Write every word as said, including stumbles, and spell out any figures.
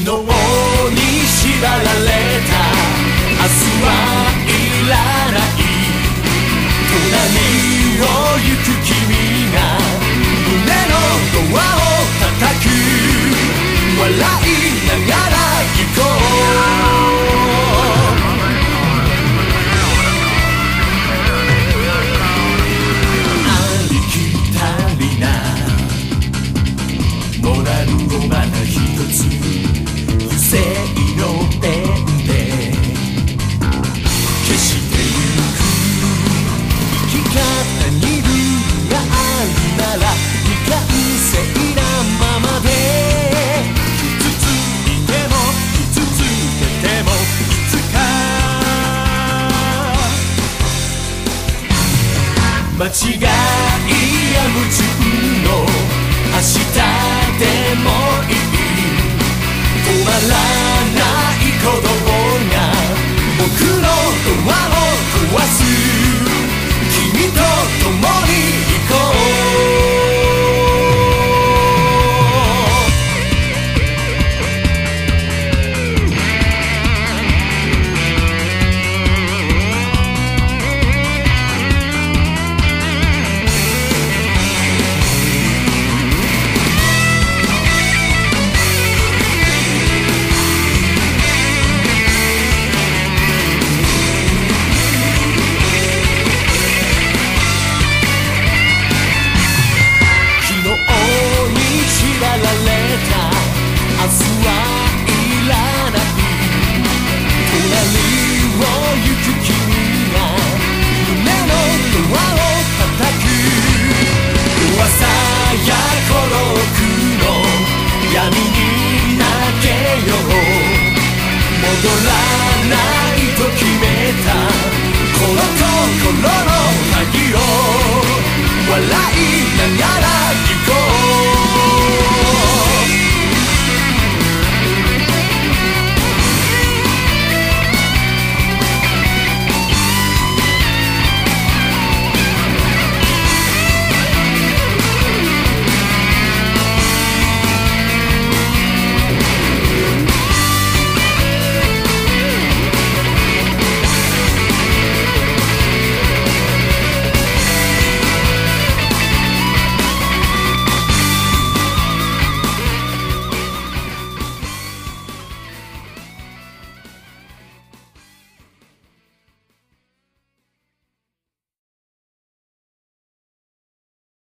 脳に縛られた明日はいらない隣を行く君が胸のドアを叩く笑いながら行こうありきたりなモラルをまた一つ不正のペンで消してゆく生き方にルールがあるなら未完成なままで傷ついても傷つけてもいつか間違いや矛盾の明日でもいい止まらない鼓動が僕のドアを壊す君と共に